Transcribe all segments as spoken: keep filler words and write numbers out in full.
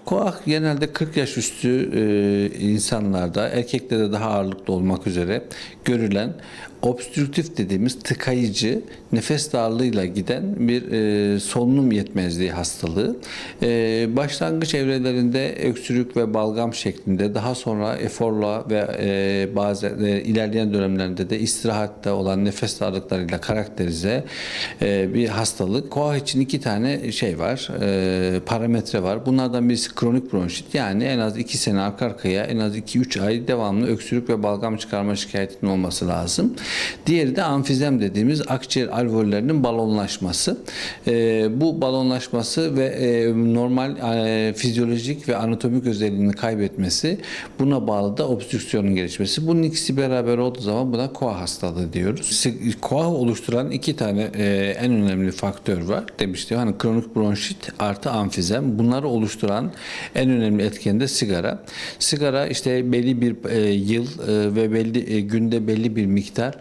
Koah genelde kırk yaş üstü e, insanlarda, erkeklerde daha ağırlıklı olmak üzere görülen obstrüktif dediğimiz tıkayıcı, nefes darlığıyla giden bir e, solunum yetmezliği hastalığı. E, başlangıç evrelerinde öksürük ve balgam şeklinde, daha sonra eforla ve e, bazen e, ilerleyen dönemlerinde de istirahatte olan nefes darlıklarıyla karakterize e, bir hastalık. Koah için iki tane şey var, e, parametre var. Bunlardan birisi kronik bronşit, yani en az iki sene arka arkaya, en az iki üç ay devamlı öksürük ve balgam çıkarma şikayetinin olması lazım. Diğeri de amfizem dediğimiz akciğer alveollerinin balonlaşması. E, bu balonlaşması ve e, normal e, fizyolojik ve anatomik özelliğini kaybetmesi, buna bağlı da obstrüksiyonun gelişmesi. Bunun ikisi beraber olduğu zaman buna koah hastalığı diyoruz. Koah oluşturan iki tane e, en önemli faktör var demiştim. Hani kronik bronşit artı amfizem. Bunları oluşturan en önemli etken de sigara. Sigara işte belli bir e, yıl e, ve belli e, günde belli bir miktar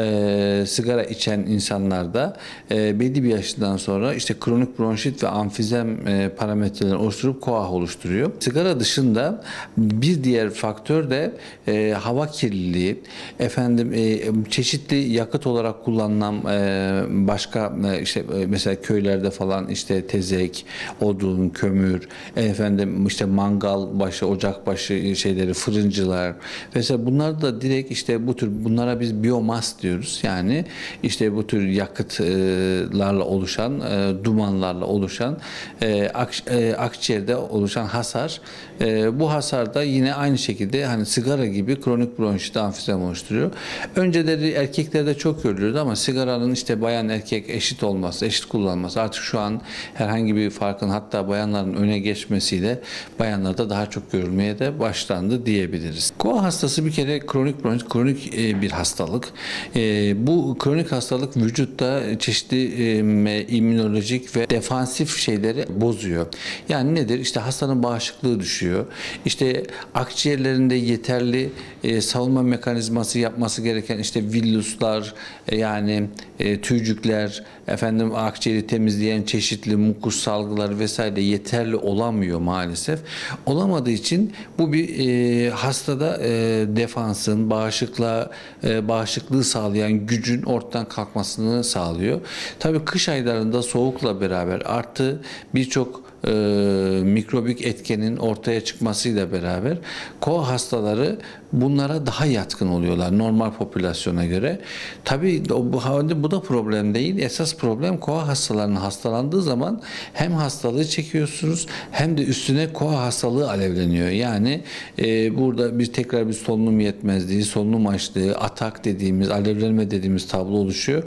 e, sigara içen insanlarda e, belli bir yaşından sonra işte kronik bronşit ve amfizem e, parametrelerini oluşturup koah oluşturuyor. Sigara dışında bir diğer faktör de e, hava kirliliği, efendim e, çeşitli yakıt olarak kullanılan e, başka e, işte e, mesela köylerde falan işte tezek, odun, kömür, efendim işte mangal başı, ocak başı şeyleri, fırıncılar mesela, bunlar da direkt işte bu tür, bunlara biz biyomas diyoruz. Yani işte bu tür yakıtlarla oluşan, e, dumanlarla oluşan e, ak, e, akciğerde oluşan hasar. E, bu hasar da yine aynı şekilde hani sigara gibi kronik bronşit, amfizem oluşturuyor. Önceleri erkeklerde çok görülüyordu ama sigaranın işte bayan erkek eşit olması, eşit kullanılması, artık şu an herhangi bir farkın, hatta bayanların öne geçmesiyle bayanlarda daha çok görülmeye de başlandı diyebiliriz. Koah hastası bir kere kronik bronşit, kronik bir hastalık. Bu kronik hastalık vücutta çeşitli immünolojik ve defansif şeyleri bozuyor. Yani nedir? İşte hastanın bağışıklığı düşüyor. İşte akciğerlerinde yeterli savunma mekanizması yapması gereken işte villuslar, yani tüycükler, efendim akciğeri temizleyen çeşitli mukus salgıları vesaire yeterli olamıyor maalesef. Olamadığı için bu bir e, hastada e, defansın, bağışıklığa, e, bağışıklığı sağlayan gücün ortadan kalkmasını sağlıyor. Tabii kış aylarında soğukla beraber artı birçok e, mikrobik etkenin ortaya çıkmasıyla beraber koah hastaları bunlara daha yatkın oluyorlar normal popülasyona göre. Tabii bu, bu da problem değil. Esas problem koah hastalarının hastalandığı zaman hem hastalığı çekiyorsunuz hem de üstüne koah hastalığı alevleniyor. Yani e, burada bir tekrar bir solunum yetmezliği, solunum açlığı, atak dediğimiz, alevlenme dediğimiz tablo oluşuyor.